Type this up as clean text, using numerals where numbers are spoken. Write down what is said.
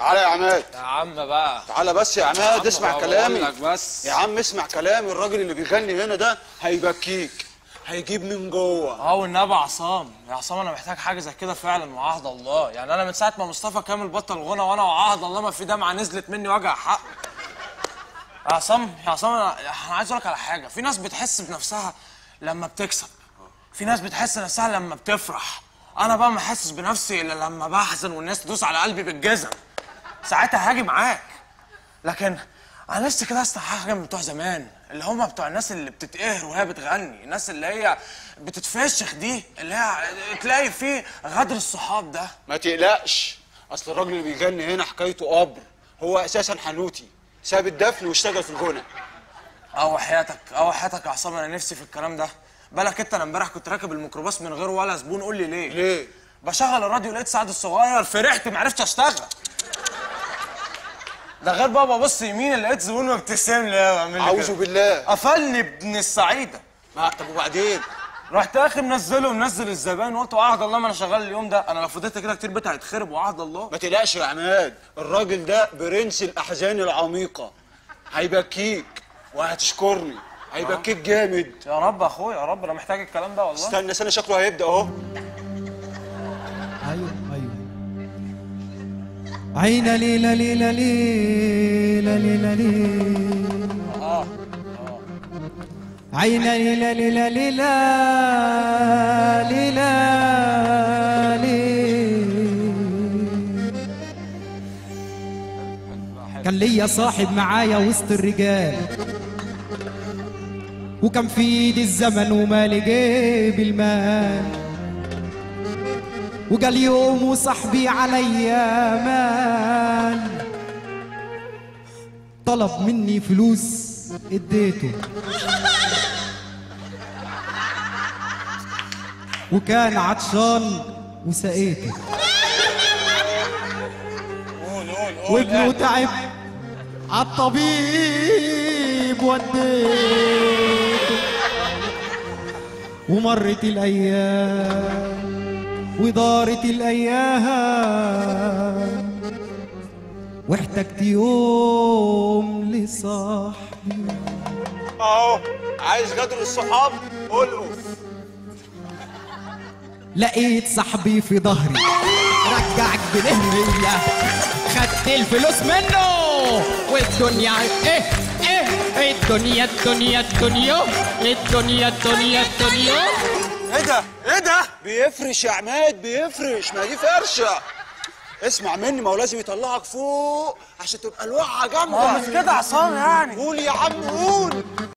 تعالى يا عماد. يا عم بقى تعالى بس يا عماد، اسمع كلامي. لك بس يا عم اسمع كلامي، الراجل اللي بيغني هنا ده هيبكيك، هيجيب من جوه. والنبي عصام، يا عصام انا محتاج حاجه زي كده فعلا، وعهد الله. يعني انا من ساعه ما مصطفى كامل بطل غنى وانا وعهد الله ما في دمعه نزلت مني وجع حق. يا عصام انا عايز اقول لك على حاجه. في ناس بتحس بنفسها لما بتكسب، في ناس بتحس نفسها لما بتفرح. انا بقى ما احسش بنفسي الا لما بحزن والناس تدوس على قلبي بالجزم، ساعتها هاجي معاك. لكن انا نفسي كده اسمع حاجه من بتوع زمان، اللي هم بتوع الناس اللي بتتقهر وهي بتغني، الناس اللي هي بتتفشخ دي، اللي هي تلاقي فيه غدر الصحاب ده. ما تقلقش، اصل الراجل اللي بيغني هنا حكايته قبر، هو اساسا حنوتي، ساب الدفن واشتغل في الغنى. حياتك يا عصام، انا نفسي في الكلام ده. بالك انت، انا امبارح كنت راكب الميكروباص من غير ولا زبون. قول لي ليه؟ بشغل الراديو لقيت سعد الصغير، فرحت ما عرفتش اشتغل. ده غير بقى ببص يمين لقيت زبون مبتسم لي وعامل لي اعوذ بالله، قفلني ابن السعيده. طب وبعدين؟ رحت اخي منزل الزبائن وقلت وعهد الله ما انا شغال اليوم ده، انا لو فضلت كده كتير بيتي هيتخرب وعهد الله. ما تقلقش يا عماد، الراجل ده برنس الاحزان العميقه، هيبكيك وهتشكرني، هيبكيك جامد. يا رب يا اخويا، يا رب، انا محتاج الكلام ده والله. استنى شكله هيبدا اهو. ايوه عينا ليلة ليلة ليلة ليلة ليلة عينا ليلة ليلة ليلة ليلة كان ليا صاحب معايا وسط الرجال، وكان في ايدي الزمن ومالي جيب المال، وقال يوم وصاحبي عليا مال، طلب مني فلوس اديته، وكان عطشان وسقيته، وابنه تعب عالطبيب وديته، ومرت الايام ودارت الايام، واحتجت يوم لصاحبي. اهو عايز غدر الصحاب، قول. لقيت صاحبي في ظهري رجعك بنهرية، خدت الفلوس منه والدنيا الدنيا ايه ده؟ بيفرش يا عماد، بيفرش، ما دي فرشه. اسمع مني، ما هو لازم يطلعك فوق عشان تبقى الوقعه جامده. مش كده عصام يعني. قول يا عم قول.